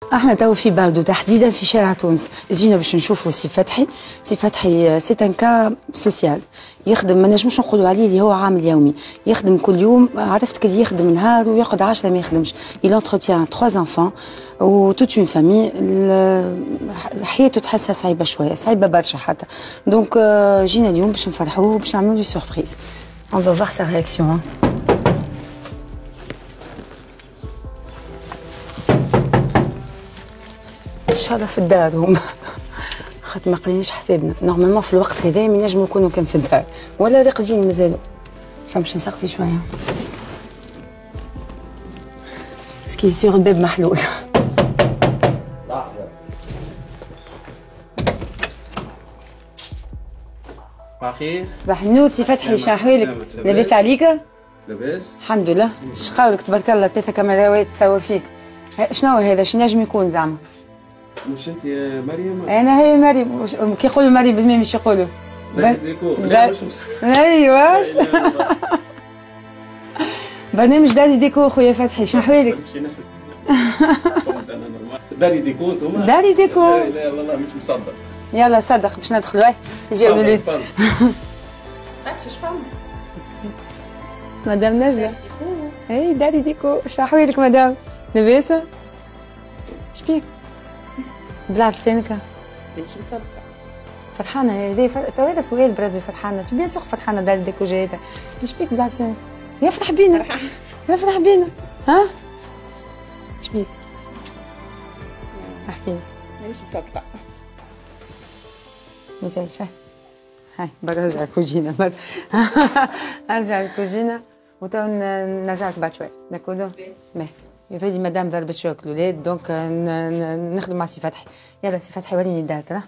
احنا تو في باردو تحديدا في شارع تونس، جينا باش نشوفوا سي فتحي. سي فتحي سي ان كا سوسيال، يخدم ما نجموش نقولوا عليه اللي هو عامل يومي، يخدم كل يوم. عرفت كي يخدم نهار ويقعد 10 ما يخدمش. il entretient 3 enfants و toute une famille. حياته تحسها صعيبه شويه، صعيبه برشا حتى. دونك جينا اليوم باش نفرحوه باش نعملوا له سوربريز. on va voir sa réaction. ان شاء الله في الدار هم خاطر ما قليناش حسابنا. نورمالمون في الوقت هذا من ينجموا يكونوا كان في الدار ولا راقدين مازالوا. باش نسقسي شويه باسكو سيغ الباب محلول. بخير. صباح النور سي فتحي، شنو احوالك؟ لاباس عليك؟ لاباس الحمد لله. شقاولك تبارك الله 3 كاميرات تصور فيك. شنو هذا؟ شنو نجم يكون زعما؟ مش انت يا مريم؟ انا هي مريم. كي يقولوا مريم بالميم مش يقولوا ديكور. ايوا برنامج داري ديكور. خويا فتحي شنو احوالك؟ داري ديكور انتوما؟ داري ديكور. لا والله مش مصدق. يلا صدق باش ندخلوا. يجيو الولاد. فتحي شفهم؟ مدام نجلة. اي داري ديكور. شنو احوالك مدام؟ لاباس؟ شبيك؟ بلعت لسانك؟ مانيش مصدقة. فرحانة هذا سؤال بربي. فرحانة بيان سور فرحانة دار ديكو جايتها. شبيك بلعت لسانك؟ يفرح بينا. يفرح بينا. ها؟ شبيك؟ احكي لي. مانيش مصدقة. مازالش. هاي برجع الكوجينة. ارجع الكوجينة وتو نرجعك بعد شوي. داكوردو؟ باهي. يفيدي مدام ضربت شوك الولاد دونك نخدم مع سي فتحي. يلا سي فتحي وريني الدار ترى.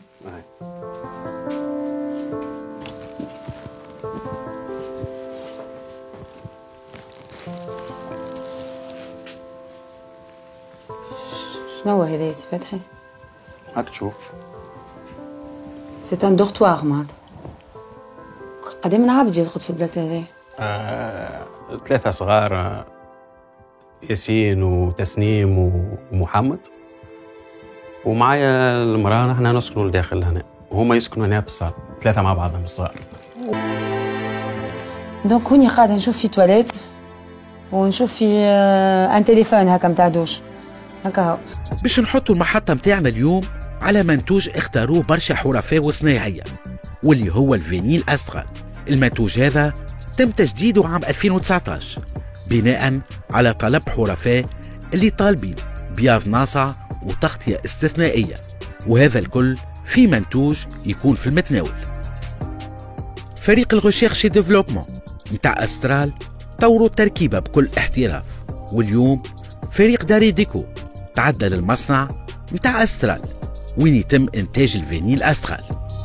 شنو هو هذا يا سي فتحي؟ هاك تشوف. سي ان دورتوار معناتها. قدام من عبد يرقد في البلاصه هذه؟ 3 صغار، ياسين وتسنيم ومحمد، ومعايا المرأة. نحن نسكنوا لداخل هنا وهما يسكنوا هنا في الصالة، 3 مع بعضهم الصغار. دونك هوني قاعدة نشوف في تواليت ونشوف في ان تليفون هكا متاع دوش هكا هو. باش نحطوا المحطة متاعنا اليوم على منتوج اختاروه برشا حرفاء وصناعية واللي هو الفينيل أسترال. المنتوج هذا تم تجديده عام 2019 بناء على طلب حرفاء اللي طالبين بياض ناصع وتغطية استثنائية، وهذا الكل في منتوج يكون في المتناول. فريق الغوشيرش ديفلوبمون متاع أسترال طوروا التركيبة بكل احتراف، واليوم فريق داري ديكو تعدى للمصنع متاع أسترال وين يتم إنتاج الفينيل أسترال.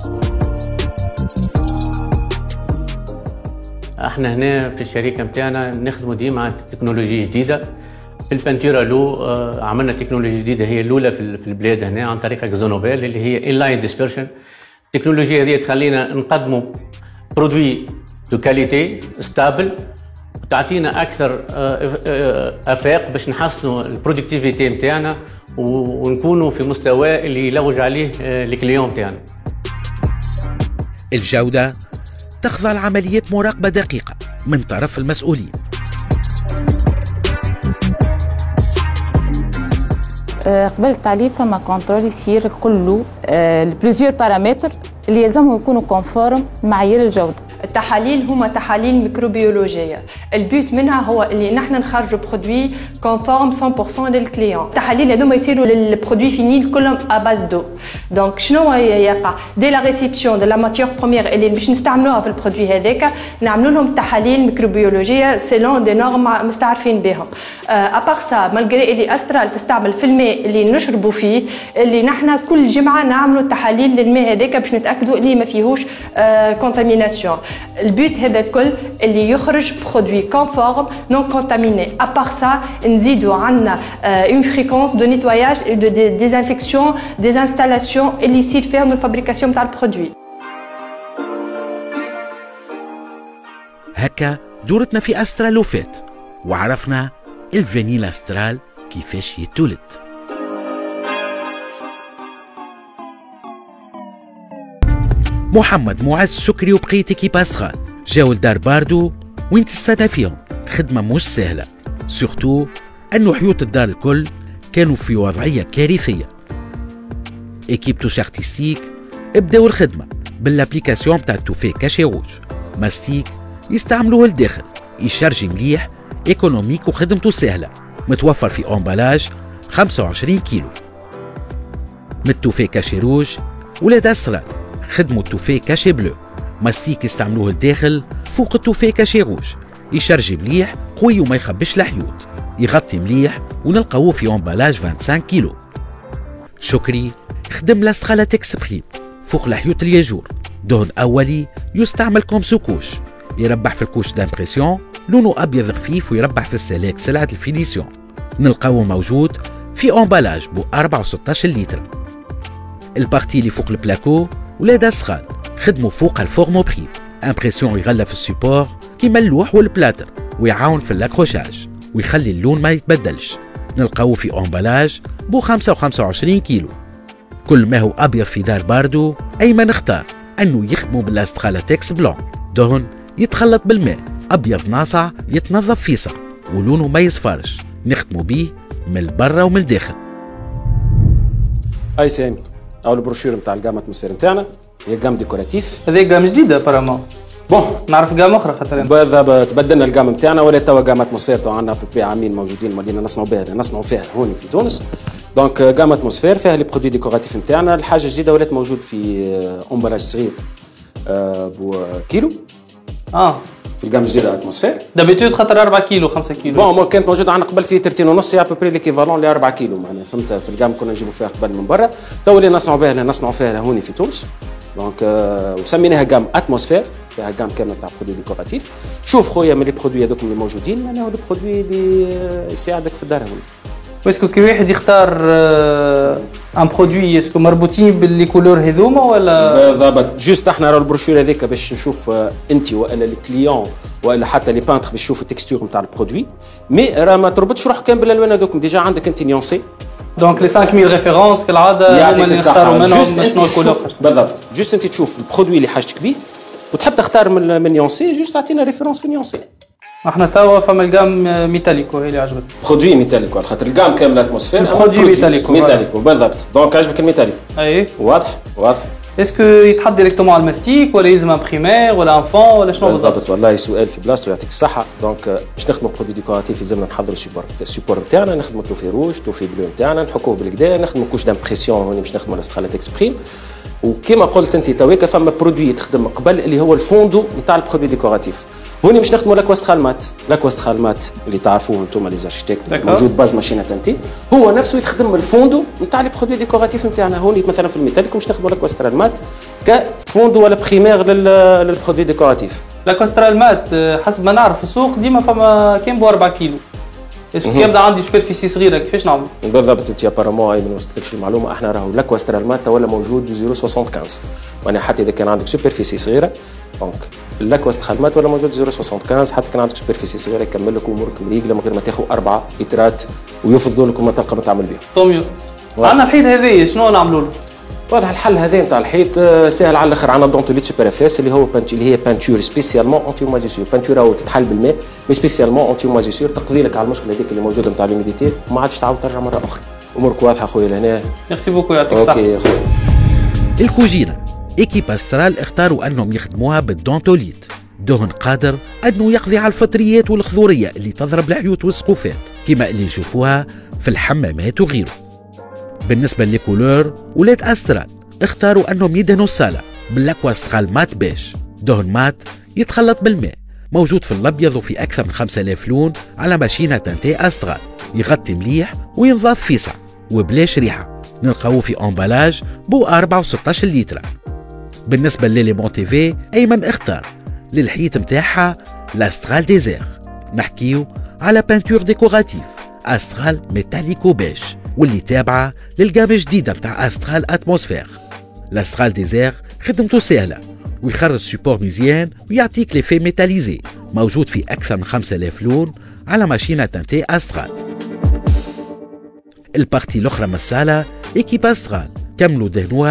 احنا هنا في الشركه نتاعنا نخدموا ديما تكنولوجيا جديده. في البانتيرا لو عملنا تكنولوجيا جديده هي الاولى في البلاد هنا عن طريق اكزونوبيل اللي هي انلاين ديسبيرشن. التكنولوجيا هذه تخلينا نقدموا برودوي دو كاليتي ستابل وتعطينا اكثر افاق باش نحسنوا البرودكتيفيتي نتاعنا ونكونوا في مستوى اللي يلوج عليه الكليون نتاعنا. الجوده تخضع لعمليات مراقبة دقيقة من طرف المسؤولين. قبل التعليق فما كونترول يصير كله بليزيور بارامتر اللي يلزمهم يكونوا كونفورم معايير الجودة. التحاليل هما تحاليل ميكروبيولوجيه، البيوت منها هو اللي نحن نخرجوا برودوي كونفورم 100% للكليون. التحاليل هذوما يصيروا للبرودوي فينيل كلهم اباز دو. دونك شنو يقع دي لا ريسيبسيون دو لا ماتيور بروميير اللي باش نستعملوها في البرودوي هذاك نعملوا لهم تحاليل ميكروبيولوجيه سيلون دي نورم مستعرفين بهم. ابار سا مالغري اللي استرال تستعمل في الماء اللي نشربوا فيه، اللي نحن كل جمعه نعملوا تحاليل للماء هذاك باش نتاكدوا اللي ما فيهوش كونتاميناسيون. البيوت هذا الكل اللي يخرج برودوي كونفورم نون كونتاميني. ابار سا نزيدوا عندنا اون فريكونس دو نيتواياج دو ديزانفيكسيون دي انستالاسيون اللي يصير فيهم الفابريكاسيون تاع البرودوي. هكا دورتنا في أسترال وفات وعرفنا الفانيلا أسترال كيفاش يتولد. محمد معز شكري وبقية ايكيب استرال جاو لدار باردو وين تستنى فيهم خدمة مش سهلة، سورتو أنه حيوط الدار الكل كانوا في وضعية كارثية. ايكيب توش ارتستيك بداو الخدمة بالابليكاسيون بتاع التوفي كاشي روج، ماستيك يستعملوه للداخل، يشارجي مليح، ايكونوميك وخدمته سهلة، متوفر في امبالاج 25 كيلو. من التوفي كاشي روج ولاد استرال خدموا التوفي كاشي بلو، ماستيك يستعملوه للداخل فوق التوفي كاشي روج، يشارجي مليح قوي وما يخبش الحيوط، يغطي مليح ونلقاوه في امبالاج 25 كيلو. شكري خدم لاسترال تكسبريم فوق الحيوط الياجور، دهن أولي يستعمل كوم سوكوش، يربح في الكوش دامبريسيون، لونه أبيض خفيف ويربح في استهلاك سلعة الفينيسيون. نلقاوه موجود في امبالاج بو 4 و16 لتر. البارتي اللي فوق البلاكو ولاد استرال خدموا فوق الفورمو بريم، امبريسيون يغلف السيبور كيما اللوح والبلاتر ويعاون في الاكروشاج ويخلي اللون ما يتبدلش. نلقاوه في امبالاج بو 5 و25 كيلو. كل ما هو أبيض في دار باردو أيمن اختار أنه يخدموا بالاسترالاتكس بلون، دهن يتخلط بالماء أبيض ناصع يتنظف فيصة ولونه ما يصفرش، نخدموا بيه من البرة ومن الداخل. أي سامي أو البروشير نتاع الجام اتموسفير نتاعنا هي جام ديكوراتيف. هذه جام جديدة بارامون. بون نعرف جام أخرى خاطر بالضبط تبدلنا الجام نتاعنا ولا توا جام اتموسفير تو عندنا ببي عامين موجودين مدينة نسمعوا فيها هون في تونس. دونك جام اتموسفير فيها لي برودوي ديكوراتيف نتاعنا، الحاجة الجديدة ولات موجود في امبالاج صغير بو كيلو. في الجام الجديدة اتموسفير. دابيتود خاطر 4 كيلو 5 كيلو. بون كانت موجودة عندنا قبل في 13 ونص يا ببري ليكيفالون ل 4 كيلو معناها فهمت، في الجام كنا نجيبوا فيها قبل من برا، تو اللي نسمعوا فيها هوني في تونس. دونك وسميناها جام اتموسفير، فيها جام كامله تاع برودوي ديكوراتيف. شوف خويا من لي برودوي هذوك اللي موجودين معناها لي برودوي اللي يساعدك في الدار هوني. واسكو كي واحد يختار ان برودوي اسكو مربوطين باللي كولور هذوما ولا؟ بالضبط، جوست احنا راه البروشور هذاك باش نشوف انت والا الكليون والا حتى لي بانتر باش يشوفوا التكستور نتاع البرودوي، مي راه ما تربطش روحك كان بالالوان هذوك، ديجا عندك انت نيونسي. دونك لي 5000 ريفيرونس كالعاده هما اللي نختاروا منهم شنو الكولور. بالضبط، جوست انت تشوف البرودوي اللي حاجتك بيه وتحب تختار من نيونسي، جوست تعطينا ريفيرونس في نيونسي. احنا توا فما الجام ميتاليكو هي اللي عجبتني. برودوي ميتاليكو على خاطر الجام كامل اتموسفير برودوي ميتاليكو بالضبط. دونك عجبك الميتاليكو؟ اي واضح. اسكو يتحط ديريكتومون على الماستيك ولا يلزم امبريمير ولا انفون ولا شنو بالضبط؟ والله سؤال في بلاصتو يعطيك الصحه. دونك باش نخدموا برودوي ديكوراتيف يلزمنا نحضروا السيبور نتاعنا، نخدموا توفي روج توفي بلو نتاعنا، نحكوه بالكدا، نخدموا كوش دامبريسيون هوني باش نخدموا الاسترالات اكسبريم. وكما قلت انت تويكا فما برودوي تخدم قبل اللي هو الفوندو نتاع البرودوي ديكوراتيف. هوني باش نخدموا لاكواسترال مات اللي تعرفوه انتم لي زارشيتيكت، موجود باز ماشينه تنتي، هو نفسه يخدم الفوندو نتاع لي برودوي ديكوراتيف نتاعنا. هوني مثلا في الميتاليك باش نخدموا لاكواسترال مات كفوندو ولا بريمير للبرودوي ديكوراتيف. لاكواسترال مات حسب ما نعرف في السوق ديما فما كان بو 4 كيلو. اسكو يبدا عندي سوبرفيسي صغيره كيفاش نعمل؟ بالضبط انت ابارامون ما وصلتلكش المعلومه، احنا راهو لاكواسترال مات ولا موجود ب 0.75 معناها حتى اذا كان عندك سوبرفيسي صغيره دونك لاكواسترال مات ولا موجود 0.75 حتى كان عندك سوبرفيسي صغيره يكمل لك امورك مريقله من غير ما تاخذ 4 لترات ويفضلوا لكم ما تلقى ما تعمل بهم. طوميو عندنا الحيط هذايا شنو نعملوا له؟ واضح الحل هذا نتاع الحيط سهل على الاخر. عندنا دونتوليت سوبر افاس اللي هي بانتور سبيسيالمون اونتي موازيسور، بانتور تتحل بالماء مي سبيسيالمون اونتي موازيسور تقضي لك على المشكله هذيك اللي موجوده نتاع لوميديتي وما عادش تعاود ترجع مره اخرى. امورك واضحه خويا لهنا. ميرسي بوكو يعطيك الصحه. اوكي خويا. الكوجينه ايكيب استرال اختاروا انهم يخدموها بالدونتوليت، دهن قادر انه يقضي على الفطريات والخضوريه اللي تضرب الحيوط والسقوفات كما اللي نشوفوها في الحمامات وغيره. بالنسبه للكولور ولاد استرال اختاروا انهم يدهنوا الصاله بالاكواسترال مات بيش، دهن مات يتخلط بالماء، موجود في الابيض وفي اكثر من 5000 لون على ماشينه تنتي استرال، يغطي مليح وينضاف فيسع وبلاش ريحه. نلقاوه في امبالاج بو 4 و16 لتر. بالنسبه لليمون تي في ايمن اختار للحيط نتاعها لاسترال ديزير، نحكيو على بانتور ديكوراتيف استرال ميتاليكو بيش واللي تابعه للجام الجديده نتاع استرال اتموسفير. لاسترال ديزير خدمته سهله ويخرج سيبور مزيان ويعطيك ليفي ميتاليزي، موجود في اكثر من 5000 لون على ماشينه تنتي استرال. البارتي الاخرى من الصاله ايكيب استرال كملوا دهنوها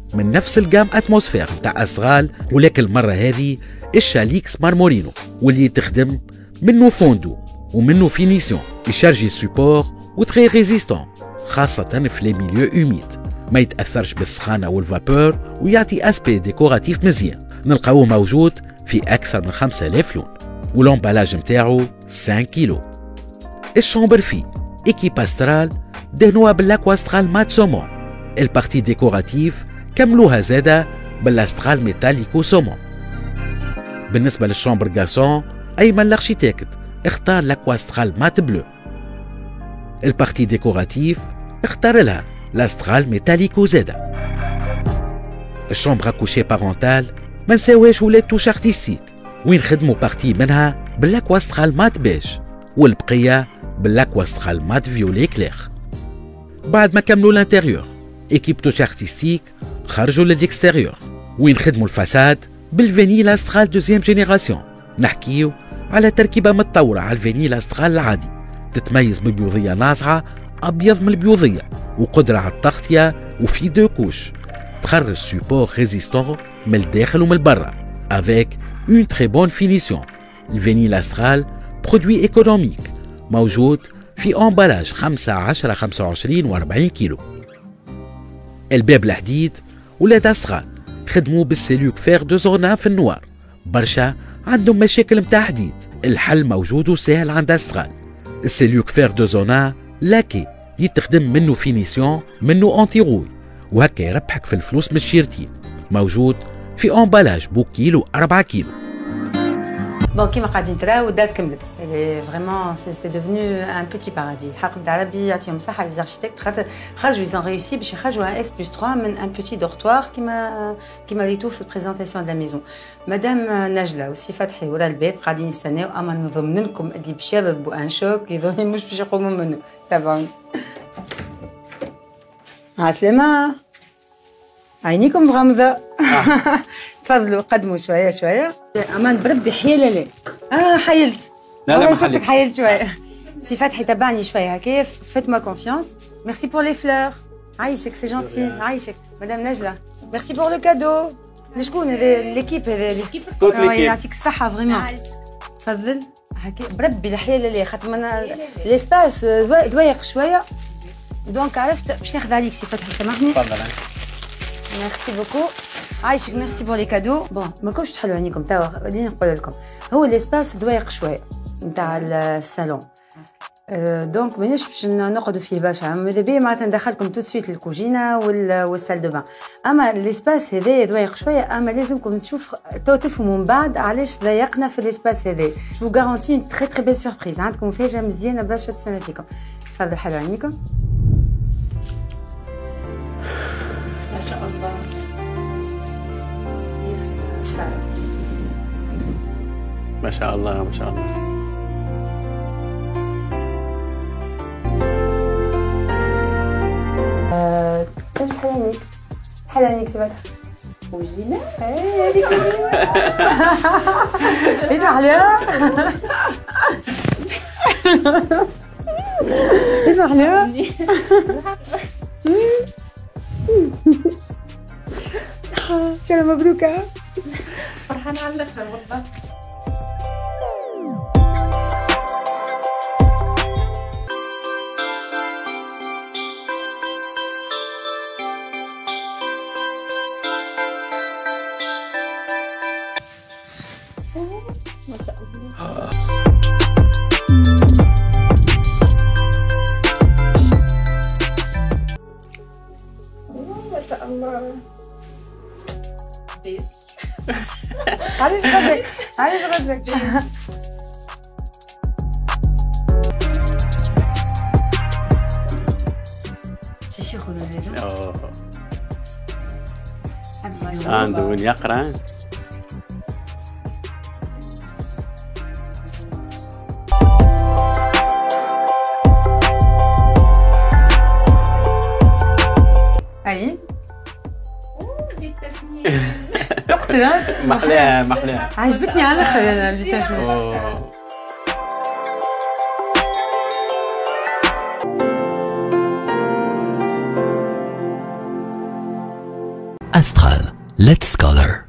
من نفس الجام اتموسفير متاع استرال، ولكن المرة هذه الشاليكس مارمورينو، واللي تخدم منه فوندو ومنه فينيسيون، يشارجي سوبور وتري ريزيستون خاصة في لي ميليو اوميد، ما يتأثرش بالسخانة والفابور ويعطي اسبي ديكوراتيف مزيان. نلقاوه موجود في أكثر من 5000 لون، والامبالاج متاعو 5 كيلو. الشامبر فيه إيكيب أسترال دهنوها بالأكواسترال مات سومون، البارتي ديكوراتيف كملوها زادة بالاسترال ميتاليكو سومون. بالنسبة للشامبر غاسون أيمن الارشيتكت اختار لاكواسترال مات بلو. البارتي ديكوراتيف اختار لها لاسترال ميتاليكو زادة. الشامبر كوشي بارونتال ما نساوهاش ولاد توش ارتيستيك، وين خدموا بارتي منها بالاكواسترال مات بيج والبقية بالاكواسترال مات فيولي كلير. بعد ما كملوا الانتيريور ايكيب توش ارتيستيك خرجوا للاكستيريور وين خدموا الفساد بالفانيل استرال دوزيام جينيراسيون. نحكيو على تركيبة متطورة على الفانيل استرال العادي، تتميز ببيوضية ناصعة أبيض من البيوضية وقدرة على التغطية وفي دو كوش، تخرج سوبور ريزيستون من الداخل ومن برا avec une très bonne finition. الفانيل استرال برودوي ايكونوميك موجود في امبالاج 5 10 25 و40 كيلو. الباب الحديد ولاد استرال خدموا بالسيلوك فير دو زونا في النوار، برشا عندهم مشاكل متاع حديد، الحل موجود وسهل عند استرال. السيلوك فير دو زونا لاكي يتخدم منه فينيسيون منه انتي روي، وهكا يربحك في الفلوس من الشيرتين، موجود في امبالاج بو كيلو 4 كيلو. بون كيما قاعدين تراو الدار كملت، فريمون سي ديفونو ان بوتي بارادي. الحق نتاع ربي يعطيهم الصحه لي زاركتيكت، خاطر خرجوا يزون ريوسي باش يخرجوا ان اس بلس 3 من ان بوتي دورتوار كيما ريتو في البريزونطاسيون دو لا ميزون. مدام نجله وسي فتحي ورا الباب قاعدين يستناو، اما نضمن لكم اللي باش يضربوا ان شوك يظني مش باش يقوموا منه. تابعوني. عسلامة، عينيكم مغمضة. تفضلوا قدموا شوية شوية. أمان بربي حيلة لا. حيلت. لا شفتك حيلت شوية. سي فتحي تبعني شوية هكا، فيت ما كونفيونس. ميرسي بور لي فلور. عايشك سي جونتي، عايشك. مدام نجلة. ميرسي بور لو كادو. لشكون هذا ليكيب هذا؟ توت ليكيب. يعطيك الصحة فريمون. تفضل. هكا بربي الحيلة لا، خاطر من ليسباس ضيق شوية. دونك عرفت باش ناخذ عليك سي فتحي، سامحني. تفضل. ميرسي بوكو، عايشك. ميرسي بور لي كادو. بون ماكمش تحلوا عينيكم توا، غادي نقول لكم هو الاسباس ضيق شويه نتاع الصالون، دونك مانيش باش نقعدوا فيه برشا. ماذا بيا معناتها ندخلكم تو سويت الكوجينه والسال دو بان، اما الاسباس هذا ضيق شويه، اما لازمكم تفهموا من بعد علاش ضيقنا في الاسباس هذا. جو غارونتي تري تري بيل سوربريز، عندكم مفاجاه مزيانه برشا تستنى فيكم. تفضلوا حلوا عينيكم. ما شاء الله. ما شاء الله ما شاء الله. حلانيك حلانيك سبت وجينا. هذيك هذيك عليها. هذيك عليها. ان شاء الله مبروكه. فرحانه على الاخر والله. ما شاء الله. ما شاء الله. علاش غدك؟ علاش غدك؟ شو يقولوا هذا؟ عنده وين يقرا. اي بالتسنيم. تقتل. محلاها محلاها. عجبتني على الاخر انا الفيتامين. Astral. Let's Color.